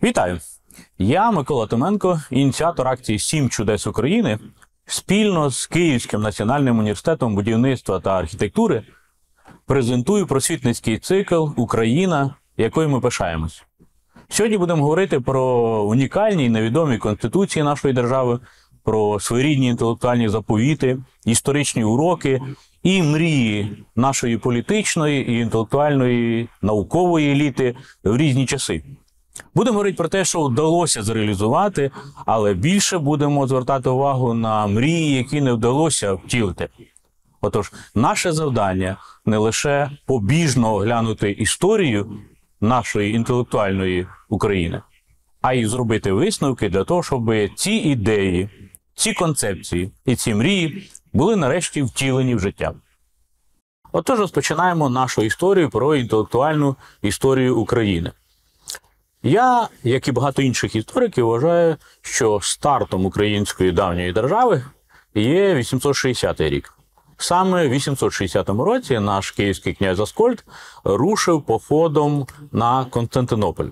Вітаю! Я Микола Томенко, ініціатор акції «7 чудес України». Спільно з Київським національним університетом будівництва та архітектури презентую просвітницький цикл «Україна», якою ми пишаємось. Сьогодні будемо говорити про унікальні і невідомі конституції нашої держави, про своєрідні інтелектуальні заповіти, історичні уроки і мрії нашої політичної і інтелектуальної наукової еліти в різні часи. Будемо говорити про те, що вдалося зреалізувати, але більше будемо звертати увагу на мрії, які не вдалося втілити. Отож, наше завдання не лише побіжно оглянути історію нашої інтелектуальної України, а й зробити висновки для того, щоб ці ідеї, ці концепції і ці мрії були нарешті втілені в життя. Отож, розпочинаємо нашу історію про інтелектуальну історію України. Я, як і багато інших істориків, вважаю, що стартом української давньої держави є 860 рік. Саме в 860 році наш київський князь Аскольд рушив походом на Константинополь.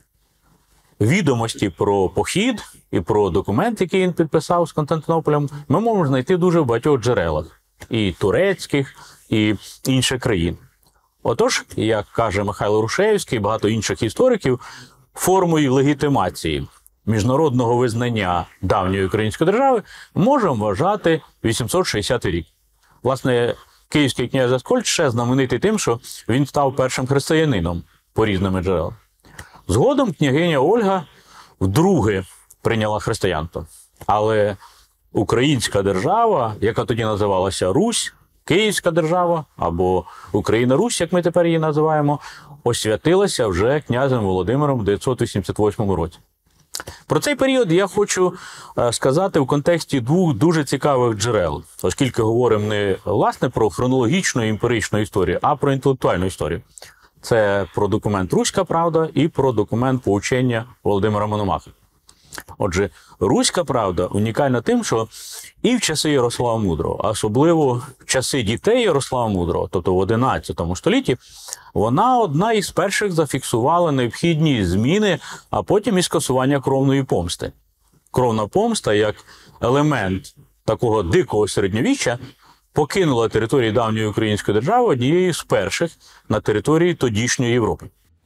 Відомості про похід і про документ, який він підписав з Константинополем, ми можемо знайти дуже в багатьох джерелах – і турецьких, і інших країн. Отож, як каже Михайло Грушевський і багато інших істориків, формою легітимації міжнародного визнання давньої української держави можемо вважати 860 рік. Власне, київський князь Аскольд ще знаменитий тим, що він став першим християнином по різним джерелам. Згодом княгиня Ольга вдруге прийняла християнство. Але українська держава, яка тоді називалася Русь, Київська держава або Україна-Русь, як ми тепер її називаємо, освятилася вже князем Володимиром в 988 році. Про цей період я хочу сказати в контексті двох дуже цікавих джерел, оскільки говоримо не, власне, про хронологічну і емпіричну історію, а про інтелектуальну історію. Це про документ «Руська правда» і про документ «Поучення» Володимира Мономаха. Отже, «Руська правда» унікальна тим, що і в часи Ярослава Мудрого, а особливо в часи дітей Ярослава Мудрого, тобто в XI столітті, вона одна із перших зафіксувала необхідні зміни, а потім і скасування кровної помсти. Кровна помста, як елемент такого дикого середньовіччя, покинула території давньої української держави однією з перших на території тодішньої Європи.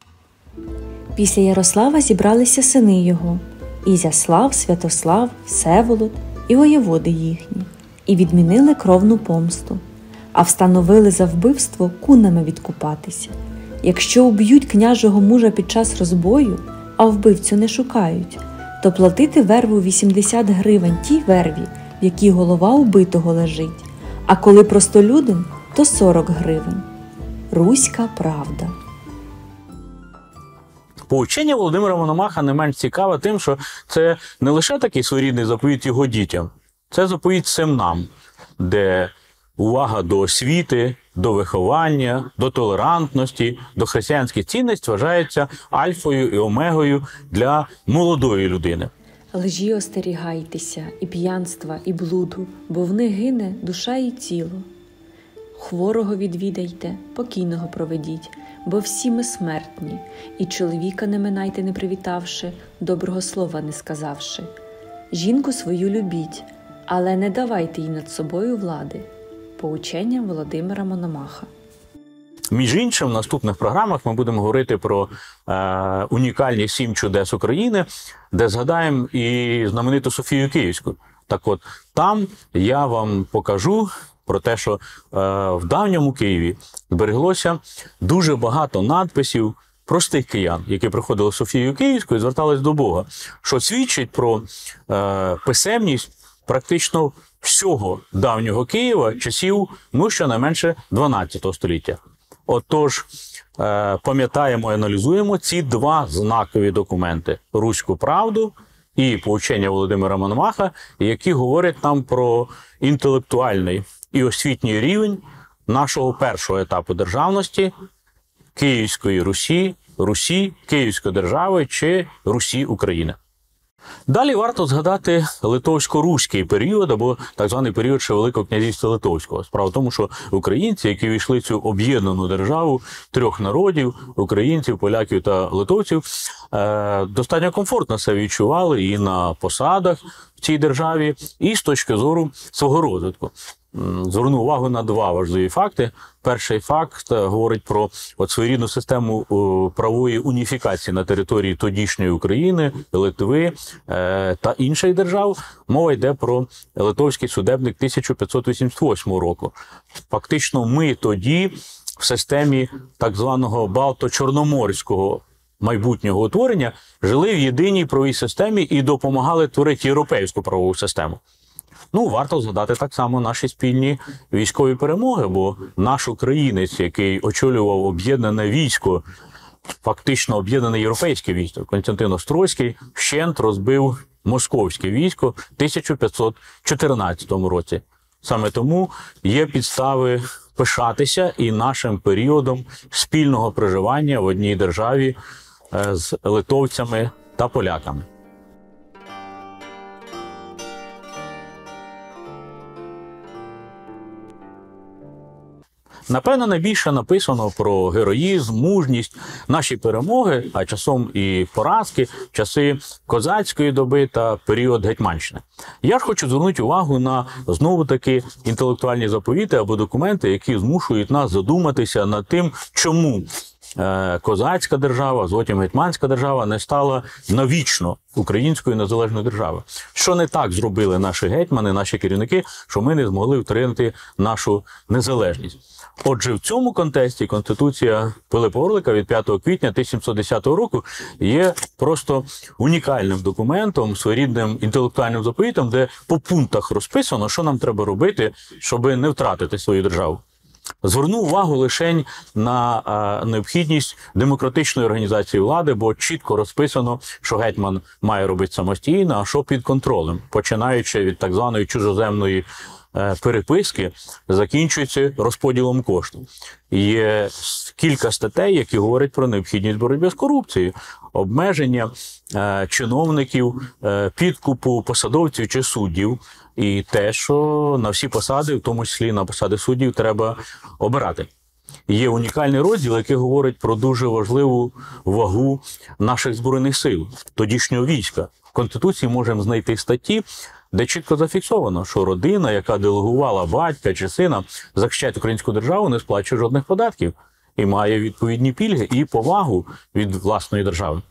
Після Ярослава зібралися сини його – Ізяслав, Святослав, Всеволод і воєводи їхні, і відмінили кровну помсту, а встановили за вбивство кунами відкупатися. Якщо уб'ють княжого мужа під час розбою, а вбивцю не шукають, то платити верву 80 гривень тій верві, в якій голова убитого лежить, а коли простолюдин, то 40 гривень. Руська правда. Поучення Володимира Мономаха не менш цікаве тим, що це не лише такий своєрідний заповіт його дітям, це заповіт всім нам, де увага до освіти, до виховання, до толерантності, до християнських цінностей вважається альфою і омегою для молодої людини. Лжі остерігайтеся, і п'янства, і блуду, бо в них гине душа і тіло. Хворого відвідайте, покійного проведіть, бо всі ми смертні, і чоловіка не минайте не привітавши, доброго слова не сказавши. Жінку свою любіть, але не давайте їй над собою влади. Поучення Володимира Мономаха. Між іншим, в наступних програмах ми будемо говорити про унікальні 7 чудес України, де згадаємо і знамениту Софію Київську. Так от, там я вам покажу про те, що в давньому Києві збереглося дуже багато надписів простих киян, які приходили в Софію Київську і звертались до Бога, що свідчить про писемність практично всього давнього Києва, часів, щонайменше 12 століття. Отож, пам'ятаємо і аналізуємо ці два знакові документи – «Руську правду» і «Поучення Володимира Мономаха», які говорять нам про інтелектуальний і освітній рівень нашого першого етапу державності – Київської Русі, Київської держави чи Русі України. Далі варто згадати литовсько-руський період, або так званий період ще Великого князівства Литовського. Справа в тому, що українці, які війшли в цю об'єднану державу трьох народів – українців, поляків та литовців, достатньо комфортно себе відчували і на посадах в цій державі, і з точки зору свого розвитку. Зверну увагу на два важливі факти. Перший факт говорить про своєрідну систему правової уніфікації на території тодішньої України, Литви та інших держав. Мова йде про Литовський судебник 1588 року. Фактично ми тоді в системі так званого Балто-Чорноморського майбутнього утворення жили в єдиній правовій системі і допомагали творити європейську правову систему. Варто згадати так само наші спільні військові перемоги, бо наш українець, який очолював об'єднане військо, фактично об'єднане європейське військо, Костянтин Острозький, вщент розбив московське військо в 1514 році. Саме тому є підстави пишатися і нашим періодом спільного проживання в одній державі з литовцями та поляками. Напевно, найбільше написано про героїзм, мужність, наші перемоги, а часом і поразки, часи козацької доби та період Гетьманщини. Я ж хочу звернути увагу на, знову-таки, інтелектуальні заповіти або документи, які змушують нас задуматися над тим, чому козацька держава, згодом гетьманська держава не стала навічно українською незалежною державою. Що не так зробили наші гетьмани, наші керівники, що ми не змогли втримати нашу незалежність. Отже, в цьому контексті Конституція Пилипа Орлика від 5 квітня 1710 року є просто унікальним документом, своєрідним інтелектуальним заповітом, де по пунктах розписано, що нам треба робити, щоб не втратити свою державу. Зверну увагу лише на необхідність демократичної організації влади, бо чітко розписано, що гетьман має робити самостійно, а що під контролем, починаючи від так званої чужоземної переписки, закінчується розподілом коштів. Є кілька статей, які говорять про необхідність боротьби з корупцією, обмеження чиновників, підкупу посадовців чи суддів, і те, що на всі посади, в тому числі на посади суддів, треба обирати. Є унікальний розділ, який говорить про дуже важливу вагу наших Збройних сил, тодішнього війська. В Конституції можемо знайти статті, де чітко зафіксовано, що родина, яка делегувала батька чи сина захищати українську державу, не сплачує жодних податків і має відповідні пільги і повагу від власної держави.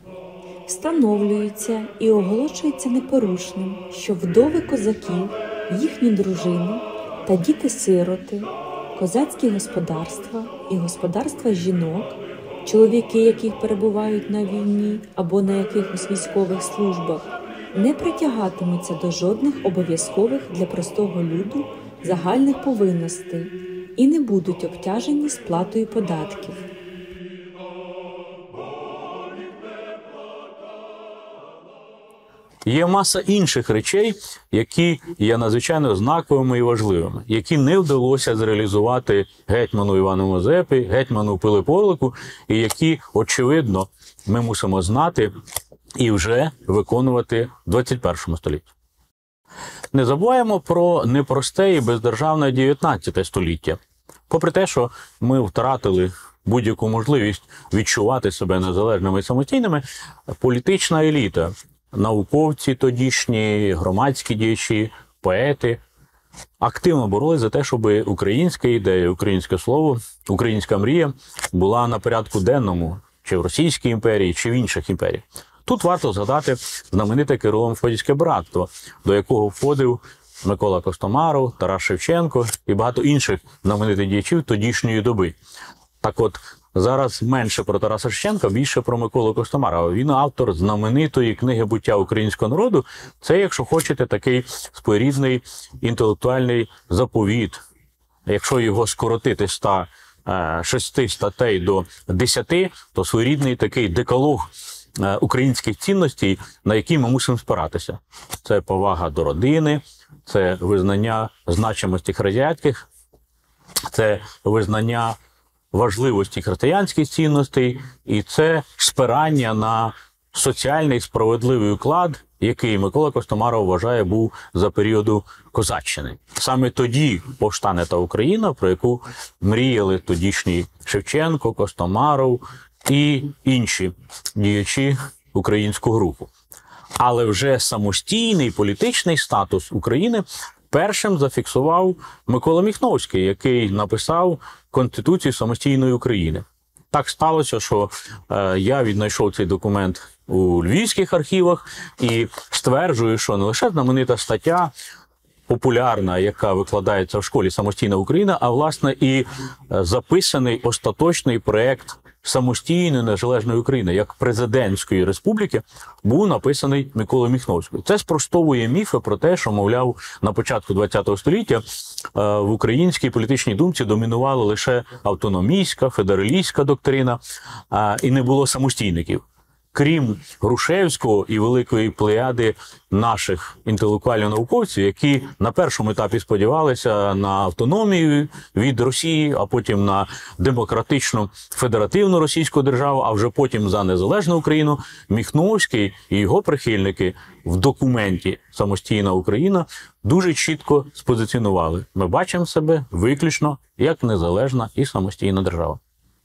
Встановлюється і оголошується непорушним, що вдови козаків, їхні дружини та діти-сироти, козацькі господарства і господарства жінок, чоловіки, яких перебувають на війні або на якихось військових службах, не притягатимуться до жодних обов'язкових для простого люду загальних повинностей і не будуть обтяжені сплатою податків. Є маса інших речей, які є надзвичайно знаковими і важливими, які не вдалося зреалізувати гетьману Івану Мазепі, гетьману Пилипу Орлику, і які, очевидно, ми мусимо знати і вже виконувати в 21 столітті. Не забуваємо про непросте і бездержавне 19 століття. Попри те, що ми втратили будь-яку можливість відчувати себе незалежними і самостійними, політична еліта, науковці тодішні, громадські діячі, поети активно боролись за те, щоб українська ідея, українське слово, українська мрія була на порядку денному, чи в Російській імперії, чи в інших імперіях. Тут варто згадати знамените Кирило-Мефодіївське братство, до якого входив Микола Костомаров, Тарас Шевченко і багато інших знаменитих діячів тодішньої доби. Так от, зараз менше про Тараса Шевченка, більше про Миколу Костомарова. Він автор знаменитої книги «Буття українського народу». Це, якщо хочете, такий своєрідний інтелектуальний заповіт. Якщо його скоротити з 106 статей до 10, то своєрідний такий декалог українських цінностей, на які ми мусимо спиратися. Це повага до родини, це визнання значимості християнських, це визнання важливості християнських цінностей, і це спирання на соціальний справедливий уклад який Микола Костомаров вважає був за періоду козаччини. Саме тоді повстане та Україна, про яку мріяли тодішній Шевченко, Костомаров і інші діячі українського руху. Але вже самостійний політичний статус України першим зафіксував Микола Міхновський, який написав Конституцію самостійної України. Так сталося, що я віднайшов цей документ у львівських архівах і стверджую, що не лише знаменита стаття популярна, яка викладається в школі «Самостійна Україна», а власне і записаний остаточний проєкт самостійної незалежної України, як президентської республіки, був написаний Миколою Міхновським. Це спростовує міфи про те, що, мовляв, на початку ХХ століття в українській політичній думці домінувала лише автономістська, федералістська доктрина і не було самостійників. Крім Грушевського і великої плеяди наших інтелектуалів-науковців, які на першому етапі сподівалися на автономію від Росії, а потім на демократичну федеративну російську державу, а вже потім за незалежну Україну, Міхновський і його прихильники в документі «Самостійна Україна» дуже чітко спозиціонували. Ми бачимо себе виключно як незалежна і самостійна держава.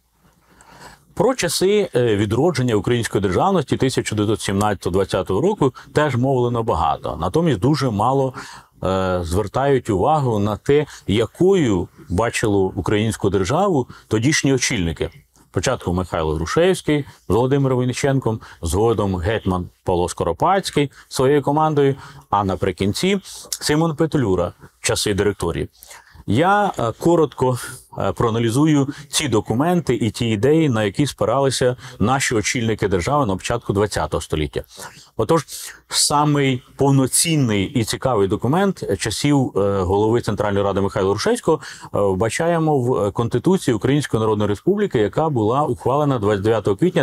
Про часи відродження української державності 1917-20 року теж мовлено багато. Натомість дуже мало звертають увагу на те, якою бачили українську державу тодішні очільники. Спочатку Михайло Грушевський з Володимиром Винниченком, згодом гетьман Павло Скоропадський своєю командою, а наприкінці Симон Петлюра в часи директорії. Я коротко проаналізую ці документи і ті ідеї, на які спиралися наші очільники держави на початку ХХ століття. Отож, самий повноцінний і цікавий документ часів голови Центральної Ради Михайла Грушевського вбачаємо в Конституції Української Народної Республіки, яка була ухвалена 29 квітня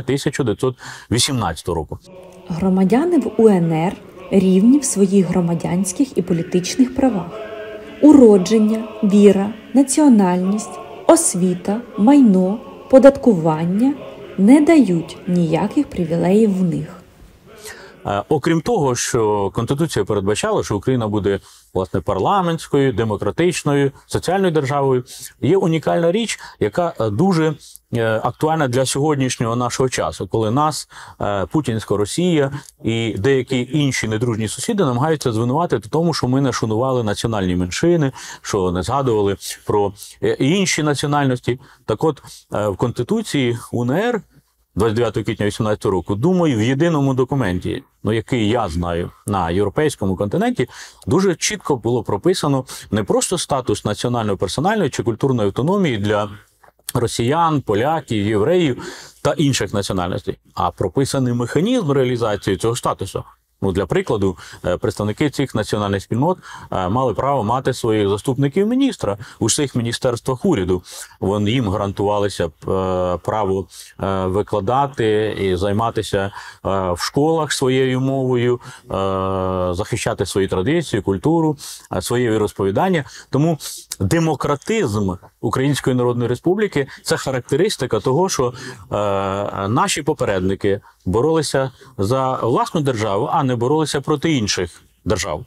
1918 року. Громадяни в УНР рівні в своїх громадянських і політичних правах. Уродження, віра, національність, освіта, майно, податкування не дають ніяких привілеїв в них. Окрім того, що Конституція передбачала, що Україна буде, власне, парламентською, демократичною, соціальною державою, є унікальна річ, яка дуже актуальна для сьогоднішнього нашого часу, коли нас путінська Росія і деякі інші недружні сусіди намагаються звинуватити в тому, що ми не шанували національні меншини, що не згадували про інші національності. Так от, в Конституції УНР 29 квітня 2018 року, думаю, в єдиному документі, який я знаю на європейському континенті, дуже чітко було прописано не просто статус національно-персональної чи культурної автономії для росіян, поляків, євреїв та інших національностей, а прописаний механізм реалізації цього статусу. Для прикладу, представники цих національних спільнот мали право мати своїх заступників міністра у всіх міністерствах уряду. Їм гарантувалося право викладати і займатися в школах своєю мовою, захищати свої традиції, культуру, своє віросповідання. Тому демократизм Української Народної Республіки – це характеристика того, що наші попередники боролися за власну державу, а не боролися проти інших держав.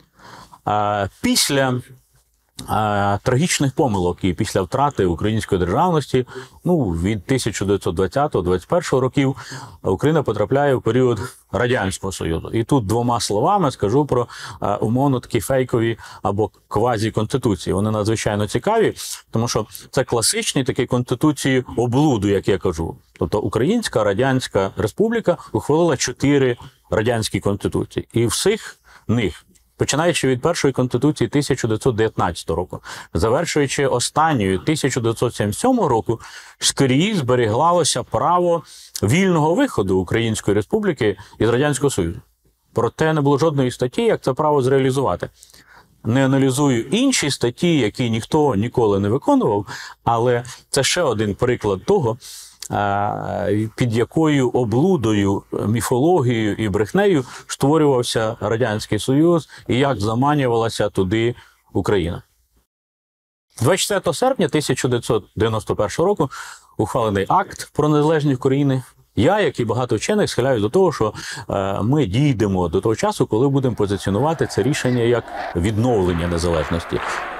Після трагічних помилок і після втрати української державності, від 1920-21 років, Україна потрапляє в період Радянського Союзу. І тут двома словами скажу про умовно такі фейкові або квазі-конституції. Вони надзвичайно цікаві, тому що це класичні такі конституції облуду, як я кажу. Тобто Українська Радянська Республіка ухвалила 4 радянські конституції. І всіх них, починаючи від першої конституції 1919 року, завершуючи останньою 1977 року, скрізь зберігалося право вільного виходу Української Республіки із Радянського Союзу. Проте не було жодної статті, як це право зреалізувати. Не аналізую інші статті, які ніхто ніколи не виконував, але це ще один приклад того, під якою облудою, міфологією і брехнею створювався Радянський Союз і як заманювалася туди Україна. 24 серпня 1991 року ухвалений акт про незалежність України, Я, як і багато вчених, схиляюсь до того, що ми дійдемо до того часу, коли будемо позиціонувати це рішення як відновлення незалежності.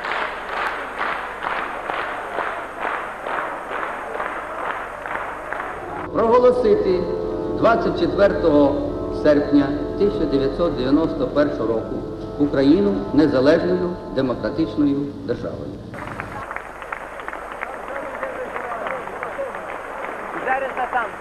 Проголосити 24 серпня 1991 року Україну незалежною демократичною державою. Зараз на танку.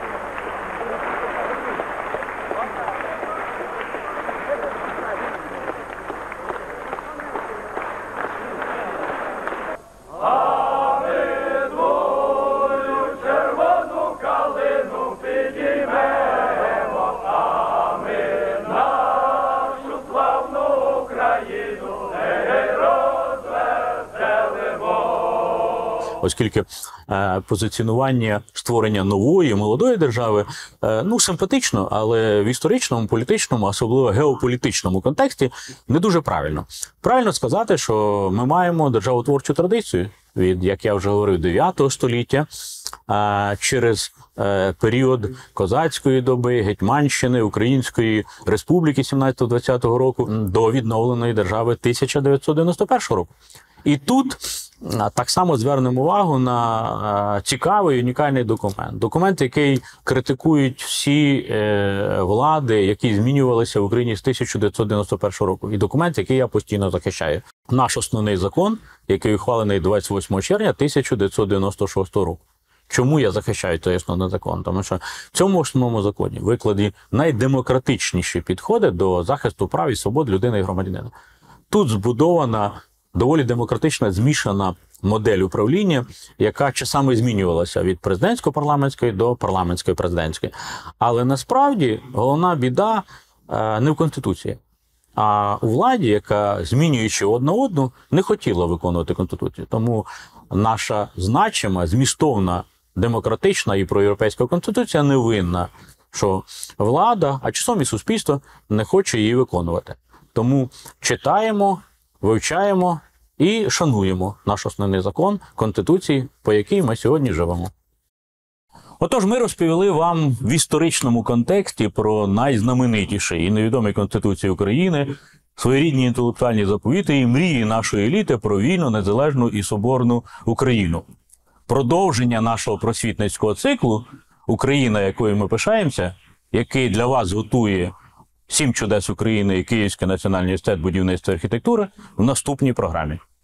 Оскільки позиціонування створення нової, молодої держави, симпатично, але в історичному, політичному, особливо геополітичному контексті не дуже правильно. Правильно сказати, що ми маємо державотворчу традицію від, як я вже говорив, 9 століття, через період козацької доби, Гетьманщини, Української Республіки 17-20 року до відновленої держави 1991 року. І тут так само звернемо увагу на цікавий унікальний документ. Документ, який критикують всі влади, які змінювалися в Україні з 1991 року. І документ, який я постійно захищаю. Наш основний закон, який ухвалений 28 червня 1996 року. Чому я захищаю цей основний закон? Тому що в цьому основному законі викладені найдемократичніші підходи до захисту прав і свобод людини і громадянина. Тут збудована доволі демократична змішана модель управління, яка часами змінювалася від президентсько-парламентської до парламентської-президентської. Але насправді головна біда не в Конституції, а у владі, яка, змінюючи одна одну, не хотіла виконувати Конституцію. Тому наша значима, змістовна, демократична і проєвропейська Конституція не винна, що влада, а часом і суспільство не хоче її виконувати. Тому читаємо, вивчаємо і шануємо наш основний закон Конституції, по якій ми сьогодні живемо. Отож, ми розповіли вам в історичному контексті про найзнаменитіші і невідомі Конституції України, своєрідні інтелектуальні заповіти і мрії нашої еліти про вільну, незалежну і соборну Україну. Продовження нашого просвітницького циклу «Україна, якою ми пишаємося», який для вас готує 7 чудес України і Київський національний університет будівництва і архітектури в наступній програмі.